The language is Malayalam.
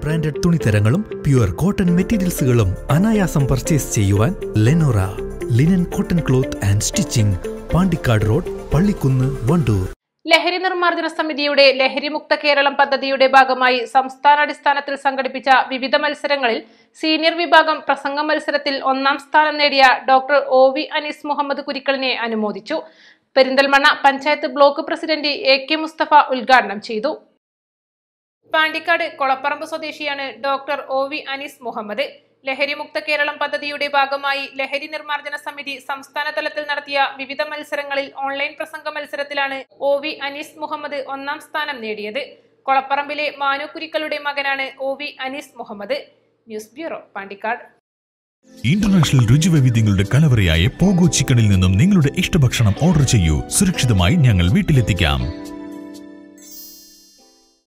ബ്രാൻഡഡ് തുണിത്തരങ്ങളും പ്യുവർ കോട്ടൺ മെറ്റീരിയൽസുകളും അനായാസം പർച്ചേസ് ചെയ്യുവാൻ Lenora linen cotton cloth and stitching, Pandikkad road, Pallikkunnu, Wandoor. ലഹരി നിർമ്മാർജ്ജന സമിതിയുടെ ലഹരിമുക്ത കേരളം പദ്ധതിയുടെ ഭാഗമായി സംസ്ഥാനാടിസ്ഥാനത്തിൽ സംഘടിപ്പിച്ച വിവിധ മത്സരങ്ങളിൽ സീനിയർ വിഭാഗം പ്രസംഗ മത്സരത്തിൽ 1ാം സ്ഥാനം നേടിയ ഡോക്ടർ OV അനീസ് മുഹമ്മദ് കുരിക്കളിനെ അനുമോദിച്ചു. Perinthalmanna panchayat block president AK Musthafa ഉദ്ഘാടനം ചെയ്തു. പാണ്ടിക്കാട് കൊളപ്പറമ്പ് സ്വദേശിയാണ് ഡോക്ടർ OV അനീസ് മുഹമ്മദ്. ലഹരിമുക്ത കേരളം പദ്ധതിയുടെ ഭാഗമായി ലഹരി നിർമ്മാർജ്ജന സമിതി സംസ്ഥാന തലത്തിൽ നടത്തിയ വിവിധ മത്സരങ്ങളിൽ ഓൺലൈൻ പ്രസംഗ മത്സരത്തിലാണ് OV അനീസ് മുഹമ്മദ് 1ാം സ്ഥാനം നേടിയത്. കൊളപ്പറമ്പിലെ മാനു കുരിക്കളുടെ മകനാണ് OV Anees Muhammad. News bureau, Pandikkad. International രുചിവൈവിധ്യങ്ങളുടെ കലവറയായ പോഗോ ചിക്കനിൽ നിന്നും നിങ്ങളുടെ ഇഷ്ടഭക്ഷണം ഓർഡർ ചെയ്യൂ. സുരക്ഷിതമായി ഞങ്ങൾ വീട്ടിലെത്തിക്കാം.